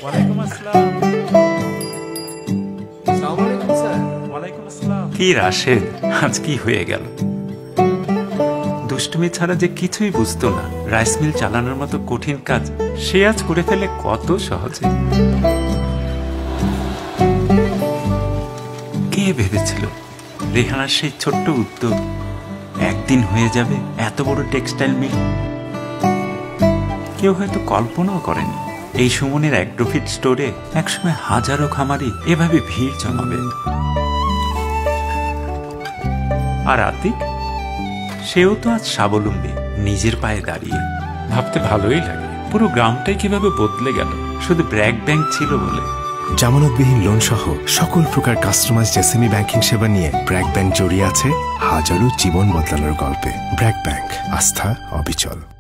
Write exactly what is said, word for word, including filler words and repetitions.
ওয়ালাইকুম আসসালাম। আসসালামু আলাইকুম স্যার। ওয়ালাইকুম আসসালাম। কি রাশেদ, আজ কি হয়ে গেল? দুষ্টুমি ছাড়া যে কিছুই বুঝতো না, রাইস মিল চালানোর মতো কঠিন কাজ সে আজ করে ফেলে কত সহজে। কে ভেবেছিল রেহানার সেই ছোট্ট উদ্যোগ একদিন হয়ে যাবে এত বড় টেক্সটাইল মিল? কেউ হয়তো কল্পনাও করেনি এই সুমনের অ্যাগ্রোফিট স্টোরে একসময় হাজারো খামারি এভাবে ভিড় জমাবে। আর আতিক, সেও তো আজ স্বাবলম্বী, নিজের পায়ে দাঁড়িয়ে। ভাবতে ভালোই লাগে পুরো গ্রামটাই কিভাবে বদলে গেল শুধু ব্র্যাক ব্যাংক ছিল বলে। জামানতবিহীন লোন সহ সকল প্রকার কাস্টমাইজ এসএমই ব্যাংকিং সেবা নিয়ে ব্র্যাক ব্যাংক জড়িয়ে আছে হাজারো জীবন বদলানোর গল্পে। ব্র্যাক ব্যাংক, আস্থা অবিচল।